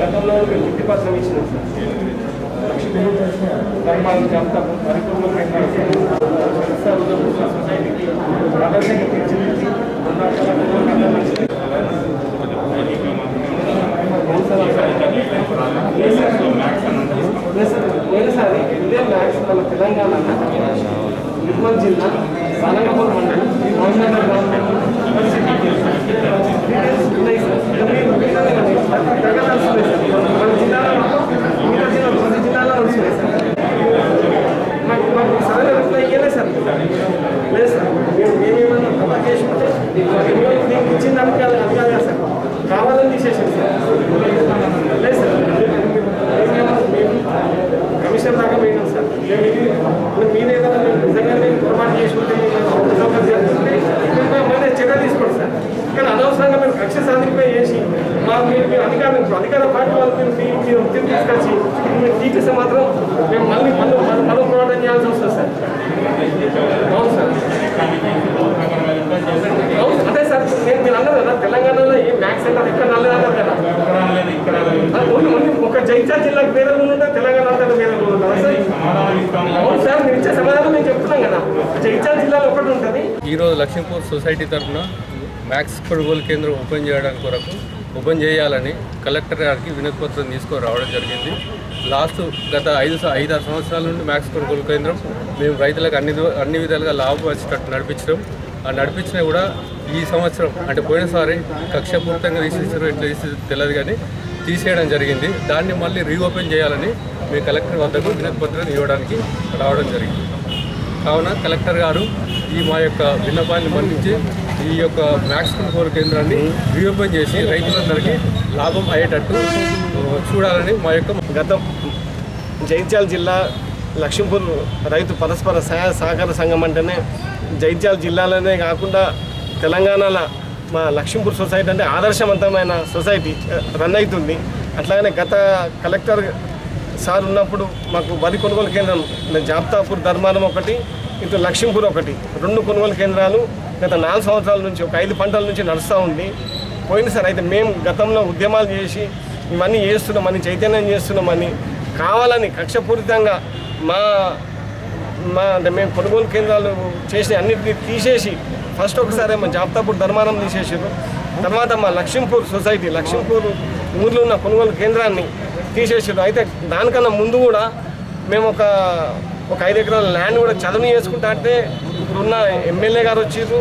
గతంలో 50% ఇచ్చినాం సార్. ధర్మాలను చెప్తాము పరిపూర్ణ సొసైటీకి ఆదర్శంగా తీర్చిదిద్ది పోయినసారి ఇదే మ్యాక్స్ మన తెలంగాణ నిర్మల్ జిల్లా సారంగపూర్ మండలం మహబూబ్నగర్ గవర్నమెంట్ మన జిల్లాలో ప్రతి జిల్లాలో వస్తున్నాయి సార్. మాకు సరైన రిప్లై ఇవ్వలేదు సార్. లేదు సార్, మేమేమన్నా కవర్ చేసుకుంటే మీకు ఇచ్చిన దానికి అది కాదు సార్, కావాలని తీసేసాం సార్. లేదు సార్, మేము కమిషన్ దాకా పోయినాం సార్. మీరు ఏదైనా నిజంగా మేము పొరపాటు చేసుకుంటే మళ్ళీ చర్య తీసుకోండి సార్. కానీ అనవసరంగా మేము కక్ష సాధింపై చేసి మీరు అధికార పార్టీ వాళ్ళు మీరు ఒత్తిడి తీసుకొచ్చి మీరు తీసేస్తే మాత్రం మేము మళ్ళీ పోరాటం చేయాల్సి వస్తుంది సార్. అవును సార్, అవును అదే సార్. మీరు అన్నారు కదా తెలంగాణలో ఏ మ్యాక్స్ సెంటర్ ఎక్కడ నల్లదన్నారు కదా, ఒక జైత్యాల జిల్లాకు వేరే రూల్ ఉంటే తెలంగాణ అంతా వేరే రూల్ ఉంటుందా సార్? అవును సార్, మీరు ఇచ్చే సమాధానం మేము చెప్తున్నాం కదా, జైత్యాల జిల్లాలో ఒకటి ఉంటుంది. ఈరోజు లక్ష్మీపూర్ సొసైటీ తరఫున మ్యాక్స్ కొనుగోలు కేంద్రం ఓపెన్ చేయాలని కలెక్టర్ గారికి వినతి పత్రం తీసుకొని రావడం జరిగింది. గత 5-6 సంవత్సరాల నుండి మ్యాక్స్ కొనుగోలు కేంద్రం మేము రైతులకు అన్ని విధాలుగా లాభం వచ్చేటట్టు నడిపించినా కూడా ఈ సంవత్సరం అంటే పోయినసారి కక్షపూర్తంగా తీసేసారు, ఎట్లా తీసేది తెలియదు కానీ తీసేయడం జరిగింది. దాన్ని మళ్ళీ రీఓపెన్ చేయాలని మేము కలెక్టర్ వద్దకు వినతి పత్రం ఇవ్వడానికి రావడం జరిగింది. కావున కలెక్టర్ గారు మా యొక్క విన్నపాన్ని మన్నించి ఈ యొక్క మ్యాక్స్ కొనుగోలు కేంద్రాన్ని రీఓపెన్ చేసి రైతులందరికీ లాభం అయ్యేటట్టు చూడాలని మా యొక్క గతం జైత్యాల జిల్లా లక్ష్మీపూర్ రైతు పరస్పర సహకార సంఘం అంటేనే జైత్యాల జిల్లాలోనే కాకుండా తెలంగాణలో మా లక్ష్మీపూర్ సొసైటీ అంటే ఆదర్శవంతమైన సొసైటీ రన్ అవుతుంది. అట్లాగనే గత కలెక్టర్ సార్ ఉన్నప్పుడు మాకు వరి కొనుగోలు కేంద్రం జాబ్తాపూర్ ధర్మారం ఒకటి, ఇటు లక్ష్మీపూర్ ఒకటి, 2 కొనుగోలు కేంద్రాలు గత 4 సంవత్సరాల నుంచి ఒక 5 పంటల నుంచి నడుస్తూ ఉంది. పోయింది సార్. అయితే మేము గతంలో ఉద్యమాలు చేసి ఇవన్నీ చేస్తున్నామని, చైతన్యం చేస్తున్నామని, కావాలని కక్షపూరితంగా అంటే మేము కొనుగోలు కేంద్రాలు చేసి అన్నింటినీ తీసేసి ఫస్ట్ ఒకసారి మా జాబ్తాపూర్ ధర్మారం తీసేసారు. తర్వాత మా లక్ష్మీపూర్ సొసైటీ లక్ష్మీపూర్ ఊర్లో ఉన్న కొనుగోలు కేంద్రాన్ని తీసేసారు. అయితే దానికన్నా ముందు కూడా మేము ఒక 5 ఎకరాల ల్యాండ్ కూడా చదువు చేసుకుంటా అంటే ఇప్పుడున్న ఎమ్మెల్యే గారు వచ్చారు,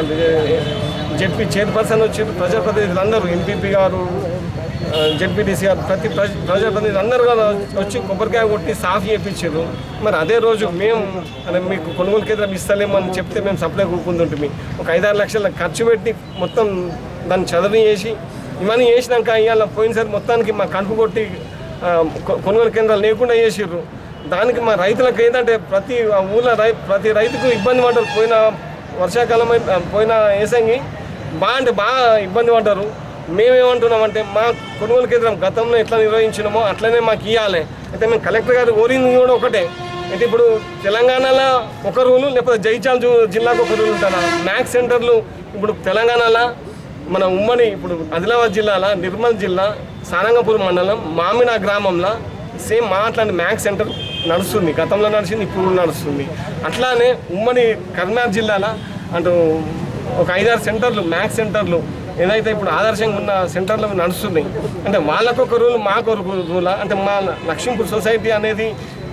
జెడ్పీ చైర్పర్సన్ వచ్చారు, ప్రజాప్రతినిధులు అందరూ, ఎంపీపీ గారు, జెడ్పీటీసీ గారు, ప్రతి ప్రజాప్రతినిధులు అందరూ కూడా వచ్చి కొబ్బరికాయ కొట్టి సాఫ్ చేయించారు. మరి అదే రోజు మేము మీకు కొనుగోలు కేంద్రం ఇస్తలేమని చెప్తే మేము సప్లై కూకుంటుంటే ఒక 5-6 లక్షల ఖర్చు పెట్టి మొత్తం దాన్ని చదువు చేసి ఇవన్నీ చేసినాక ఇవాళ పోయినసారి మొత్తానికి మా కడుపు కొట్టి కొనుగోలు కేంద్రాలు లేకుండా చేసారు. దానికి మా రైతులకు ఏంటంటే ప్రతి ఊళ్ళో ప్రతి రైతుకు ఇబ్బంది పడ్డారు. పోయిన వర్షాకాలం పోయిన ఏసంగి బాగా ఇబ్బంది పడ్డారు. మేమేమంటున్నామంటే మా కొనుగోలు కేంద్రం గతంలో ఎట్లా నిర్వహించినామో అట్లనే మాకు ఇవ్వాలి. అయితే మేము కలెక్టర్ గారు కోరింది కూడా ఒకటే, అయితే ఇప్పుడు తెలంగాణలో ఒక రూలు లేకపోతే జైత్యాల జిల్లాకు ఒక రూల్ ఉంటుందా? మ్యాక్స్ సెంటర్లు ఇప్పుడు తెలంగాణలో మన ఉమ్మడి ఇప్పుడు ఆదిలాబాద్ జిల్లాలో నిర్మల్ జిల్లా సారంగపూర్ మండలం మామినా గ్రామంలో సేమ్ అట్లాంటి మ్యాక్స్ సెంటర్ నడుస్తుంది. గతంలో నడిచింది, ఇప్పుడు నడుస్తుంది. అట్లానే ఉమ్మడి కరీంనగర్ జిల్లాలో అంటూ ఒక 5-6 సెంటర్లు మ్యాక్స్ సెంటర్లు ఏదైతే ఇప్పుడు ఆదర్శంగా ఉన్న సెంటర్లు నడుస్తున్నాయి. అంటే వాళ్ళకొక రూల్ మాకొక రూలా? అంటే మా లక్ష్మీపూర్ సొసైటీ అనేది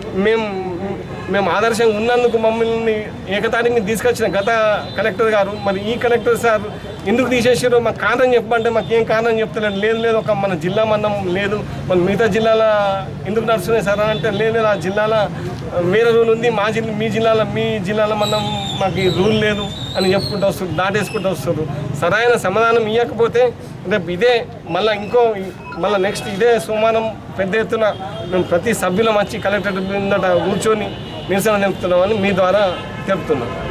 మేము ఆదర్శంగా ఉన్నందుకు మమ్మల్ని ఏకతాటిని తీసుకొచ్చిన గత కలెక్టర్ గారు, మరి ఈ కలెక్టర్ సార్ ఎందుకు తీసేసారో మాకు కారణం చెప్పమంటే మాకు ఏం కారణం చెప్తలేదు. లేదు ఒక మన జిల్లా మందం లేదు, మన మిగతా జిల్లాలో ఎందుకు నడుస్తున్నాయి సార్ అంటే లేదు ఆ జిల్లాలో వేరే రూల్ ఉంది, మీ జిల్లాలో మనం మాకు ఈ రూల్ లేదు అని చెప్పుకుంటూ వస్తారు, దాటేసుకుంటూ వస్తారు. సరైన సమాధానం ఇవ్వకపోతే రేపు ఇదే మళ్ళీ నెక్స్ట్ ఇదే సోమవారం పెద్ద ఎత్తున మేము ప్రతి సభ్యులం వచ్చి కలెక్టరేట్ ముందట కూర్చొని నిరసన తెలుపుతున్నామని మీ ద్వారా తెలుపుతున్నాం.